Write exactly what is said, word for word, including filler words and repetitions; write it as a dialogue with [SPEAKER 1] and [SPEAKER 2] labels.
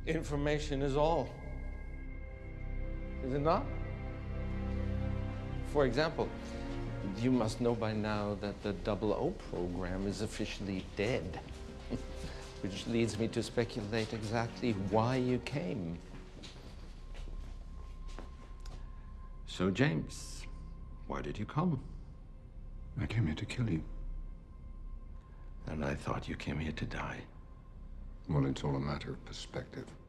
[SPEAKER 1] Information is all. Is it not? For example, you must know by now that the Double O program is officially dead. Which leads me to speculate exactly why you came. So, James, why did you come?
[SPEAKER 2] I came here to kill you.
[SPEAKER 1] And I thought you came here to die.
[SPEAKER 2] Well, it's all a matter of perspective.